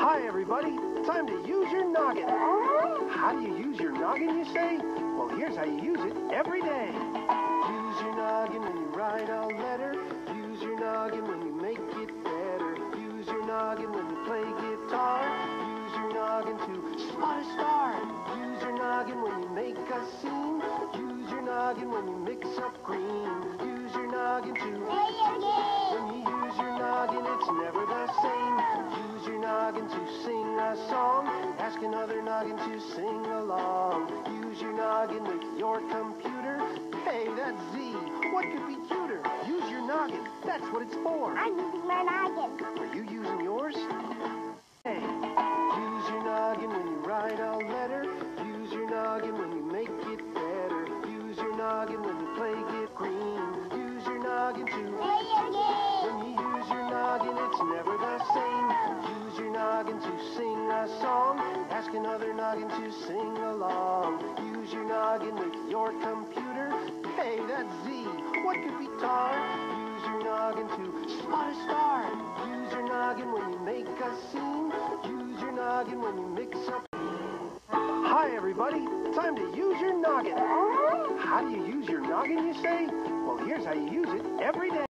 Hi, everybody. Time to use your noggin. How do you use your noggin, you say? Well, here's how you use it every day. Use your noggin when you write a letter. Use your noggin when you make it better. Use your noggin when you play guitar. Use your noggin to spot a star. Use your noggin when you make a scene. Use your noggin when you mix up green. Use your noggin to play a game. When you use your noggin, it's never the same. Use your noggin to sing a song. Ask another noggin to sing along. Use your noggin with your computer. Hey, that's Z. What could be cuter? Use your noggin. That's what it's for. I'm using my noggin. Are you using yours? Hey, use your noggin when you write a letter. Use your noggin when you make it better. Use your noggin when you play get green. Use your noggin to play a game. When you use your noggin, it's never the same. Use your noggin to sing a song. Ask another noggin to sing along. Use your noggin with your computer. Hey, that's Z. What could be tar? Use your noggin to spot a star. Use your noggin when you make a scene. Use your noggin when you mix up. Hi, everybody. Time to use your noggin. How do you use your noggin, you say? Well, here's how you use it every day.